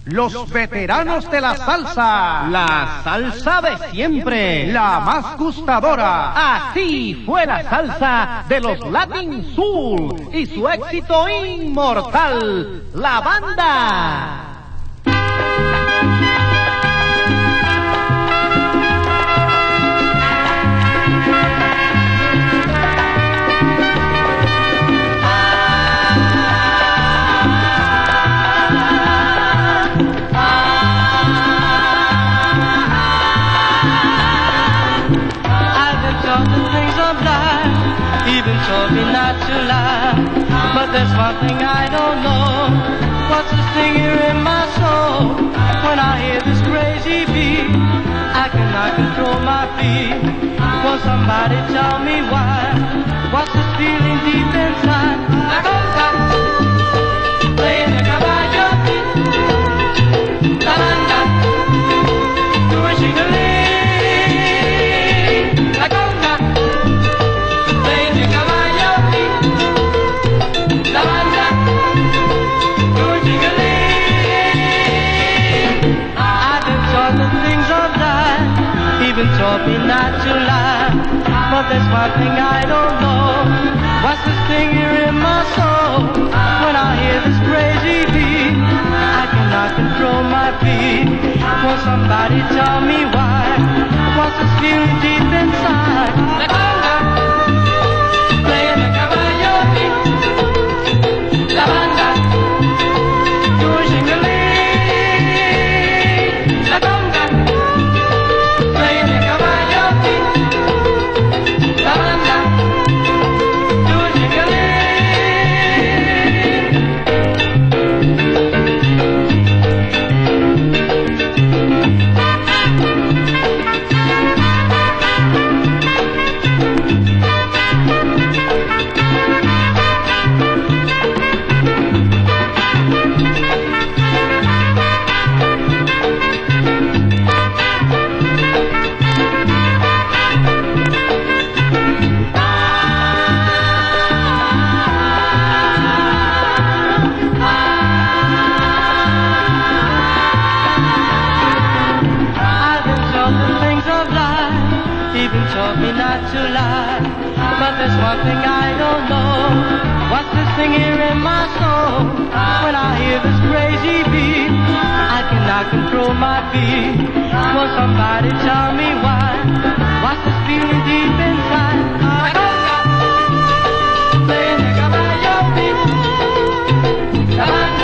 Los veteranos de la salsa. La salsa de siempre. La más gustadora. Así fue la salsa de los Latin Soul y su éxito inmortal, La Banda. Even told me not to lie, but there's one thing I don't know. What's this thing here in my soul? When I hear this crazy beat, I cannot control my feet. Won't somebody tell me why? What's this feeling deep inside? La conga, playing the caballo, la banda, doing shingling, la conga. Even taught me not to lie, but there's one thing I don't know. What's this thing here in my soul? When I hear this crazy beat, I cannot control my feet. Won't somebody tell me why? What's this feeling deep inside? La conga, playing the caballo, la banda, doing shingling, la conga. Even taught me not to lie, but there's one thing I don't know. What's this thing here in my soul? When I hear this crazy beat, I cannot control my feet. Will somebody tell me why? What's this feeling deep inside? La conga, playing the caballo beat, la banda.